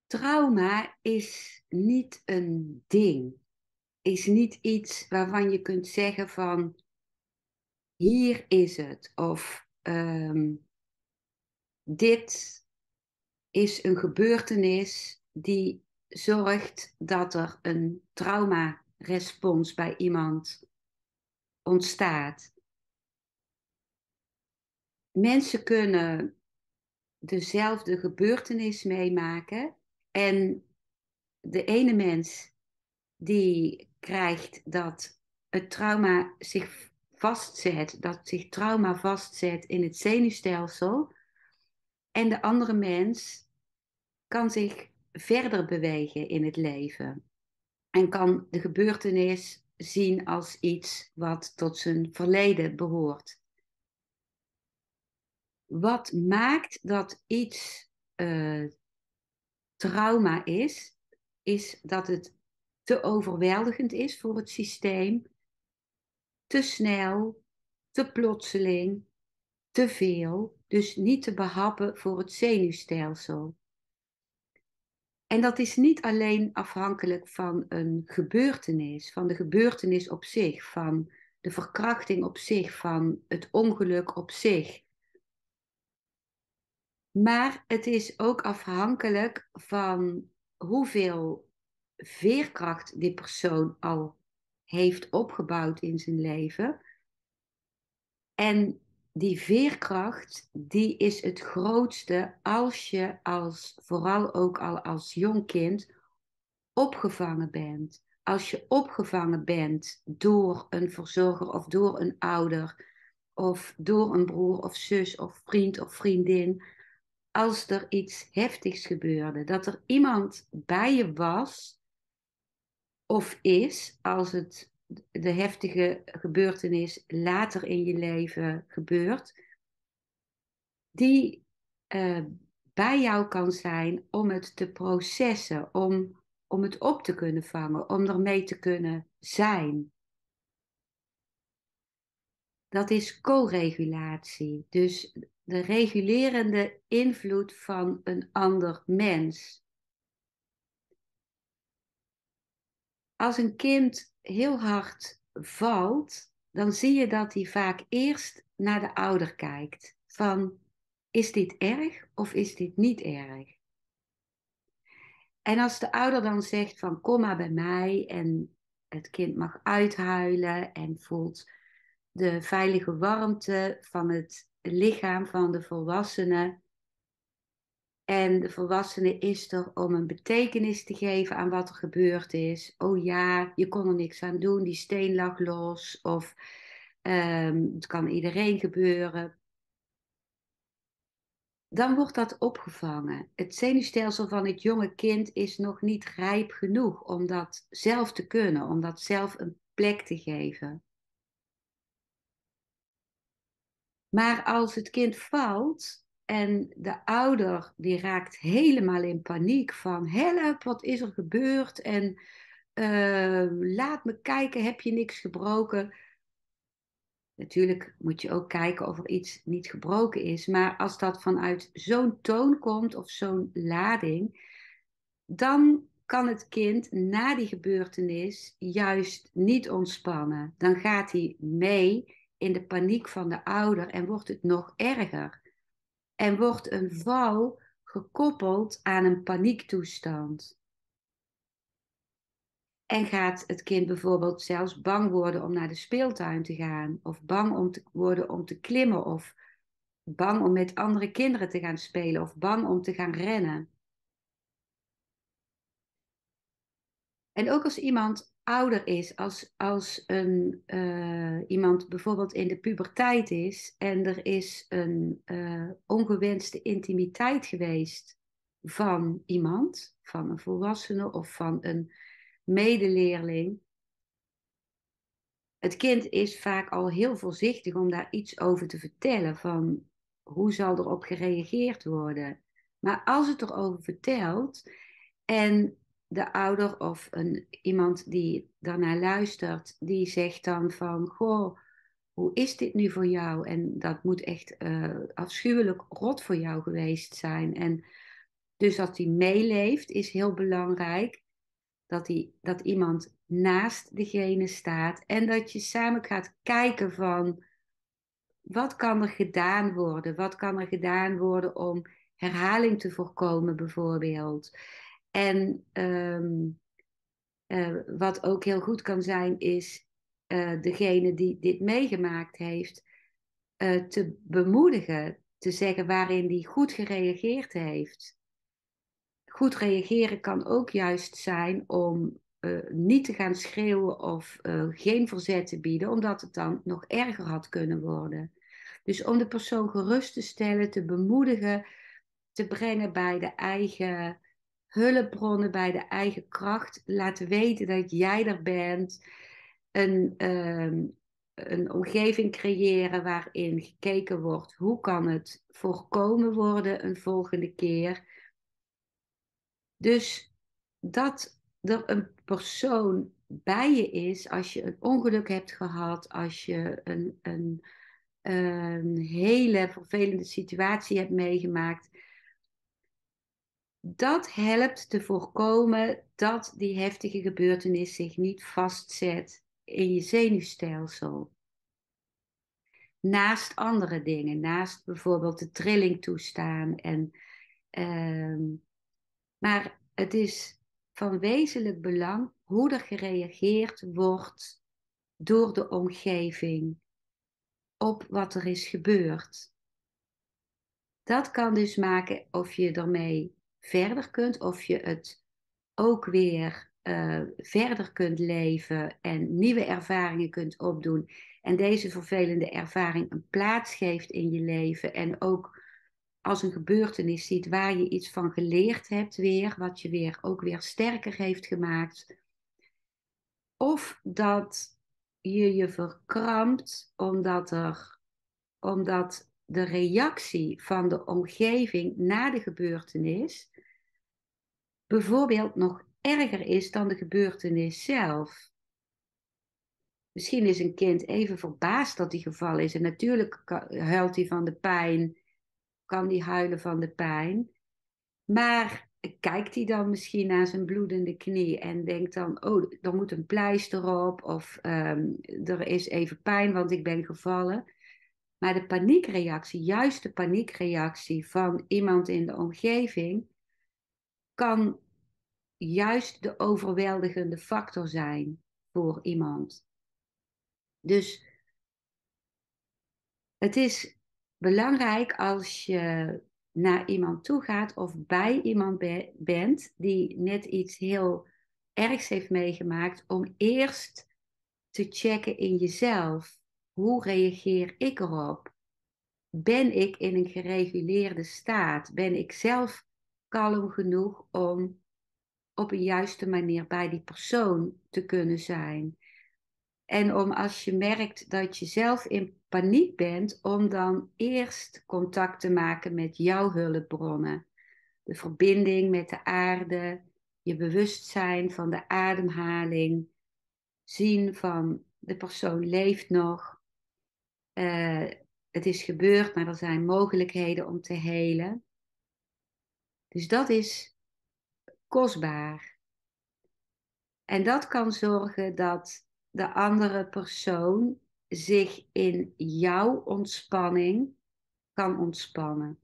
Trauma is niet een ding. Is niet iets waarvan je kunt zeggen van hier is het. Of dit is een gebeurtenis die zorgt dat er een traumarespons bij iemand ontstaat. Mensen kunnen dezelfde gebeurtenis meemaken en de ene mens die krijgt dat het trauma zich vastzet, dat zich trauma vastzet in het zenuwstelsel. En de andere mens kan zich verder bewegen in het leven. En kan de gebeurtenis zien als iets wat tot zijn verleden behoort. Wat maakt dat iets trauma is dat het te overweldigend is voor het systeem, te snel, te plotseling, te veel, dus niet te behappen voor het zenuwstelsel. En dat is niet alleen afhankelijk van een gebeurtenis, van de gebeurtenis op zich, van de verkrachting op zich, van het ongeluk op zich. Maar het is ook afhankelijk van hoeveel veerkracht die persoon al heeft opgebouwd in zijn leven. En die veerkracht, die is het grootste als je vooral ook al als jong kind, opgevangen bent. Als je opgevangen bent door een verzorger of door een ouder of door een broer of zus of vriend of vriendin, als er iets heftigs gebeurde, dat er iemand bij je was of is, als het de heftige gebeurtenis later in je leven gebeurt, die eh, bij jou kan zijn om het te processen, om het op te kunnen vangen, om ermee te kunnen zijn. Dat is co-regulatie, dus de regulerende invloed van een ander mens. Als een kind heel hard valt, dan zie je dat hij vaak eerst naar de ouder kijkt. Van, is dit erg of is dit niet erg? En als de ouder dan zegt van, kom maar bij mij en het kind mag uithuilen en voelt de veilige warmte van het lichaam van de volwassene. En de volwassene is er om een betekenis te geven aan wat er gebeurd is. Oh ja, je kon er niks aan doen, die steen lag los. Of het kan iedereen gebeuren. Dan wordt dat opgevangen. Het zenuwstelsel van het jonge kind is nog niet rijp genoeg om dat zelf te kunnen, om dat zelf een plek te geven. Maar als het kind valt en de ouder die raakt helemaal in paniek van help, wat is er gebeurd? En laat me kijken, heb je niks gebroken? Natuurlijk moet je ook kijken of er iets niet gebroken is. Maar als dat vanuit zo'n toon komt of zo'n lading, dan kan het kind na die gebeurtenis juist niet ontspannen. Dan gaat hij mee in de paniek van de ouder en wordt het nog erger. En wordt een val gekoppeld aan een paniektoestand. En gaat het kind bijvoorbeeld zelfs bang worden om naar de speeltuin te gaan, of bang om te worden om te klimmen, of bang om met andere kinderen te gaan spelen, of bang om te gaan rennen. En ook als iemand ouder is, als iemand bijvoorbeeld in de puberteit is en er is een ongewenste intimiteit geweest van iemand, van een volwassene of van een medeleerling. Het kind is vaak al heel voorzichtig om daar iets over te vertellen, van hoe zal erop gereageerd worden. Maar als het erover vertelt en de ouder of iemand die daarnaar luistert, die zegt dan van, goh, hoe is dit nu voor jou? En dat moet echt afschuwelijk rot voor jou geweest zijn. En Dus als die meeleeft, is heel belangrijk dat iemand naast degene staat en dat je samen gaat kijken van wat kan er gedaan worden? Wat kan er gedaan worden om herhaling te voorkomen, bijvoorbeeld? En wat ook heel goed kan zijn, is degene die dit meegemaakt heeft, te bemoedigen, te zeggen waarin die goed gereageerd heeft. Goed reageren kan ook juist zijn om niet te gaan schreeuwen of geen verzet te bieden, omdat het dan nog erger had kunnen worden. Dus om de persoon gerust te stellen, te bemoedigen, te brengen bij de eigen hulpbronnen, bij de eigen kracht, laten weten dat jij er bent, een, een omgeving creëren waarin gekeken wordt hoe kan het voorkomen worden een volgende keer. Dus dat er een persoon bij je is als je een ongeluk hebt gehad, als je een hele vervelende situatie hebt meegemaakt, dat helpt te voorkomen dat die heftige gebeurtenis zich niet vastzet in je zenuwstelsel. Naast andere dingen, naast bijvoorbeeld de trilling toestaan. Ehm, maar het is van wezenlijk belang hoe er gereageerd wordt door de omgeving op wat er is gebeurd. Dat kan dus maken of je ermee verder kunt, of je het ook weer verder kunt leven en nieuwe ervaringen kunt opdoen. En deze vervelende ervaring een plaats geeft in je leven en ook als een gebeurtenis ziet waar je iets van geleerd hebt weer, wat je weer ook weer sterker heeft gemaakt. Of dat je je verkrampt omdat de reactie van de omgeving na de gebeurtenis bijvoorbeeld nog erger is dan de gebeurtenis zelf. Misschien is een kind even verbaasd dat die gevallen is. En natuurlijk huilt hij van de pijn, kan hij huilen van de pijn. Maar kijkt hij dan misschien naar zijn bloedende knie en denkt dan, oh, er moet een pleister op of er is even pijn, want ik ben gevallen. Maar de paniekreactie, juist de paniekreactie van iemand in de omgeving, kan juist de overweldigende factor zijn voor iemand. Dus het is belangrijk als je naar iemand toe gaat of bij iemand bent die net iets heel ergs heeft meegemaakt, om eerst te checken in jezelf. Hoe reageer ik erop? Ben ik in een gereguleerde staat? Ben ik zelf kalm genoeg om op een juiste manier bij die persoon te kunnen zijn? En om als je merkt dat je zelf in paniek bent, om dan eerst contact te maken met jouw hulpbronnen. De verbinding met de aarde, je bewustzijn van de ademhaling, zien van de persoon leeft nog. Het is gebeurd, maar er zijn mogelijkheden om te helen. Dus dat is kostbaar. En dat kan zorgen dat de andere persoon zich in jouw ontspanning kan ontspannen.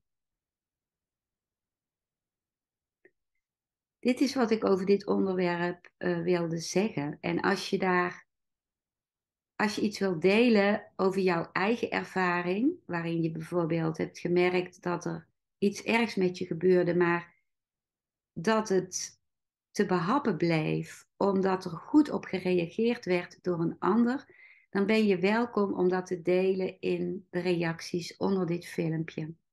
Dit is wat ik over dit onderwerp wilde zeggen. En als je iets wilt delen over jouw eigen ervaring, waarin je bijvoorbeeld hebt gemerkt dat er iets ergs met je gebeurde, maar dat het te behappen bleef, omdat er goed op gereageerd werd door een ander, dan ben je welkom om dat te delen in de reacties onder dit filmpje.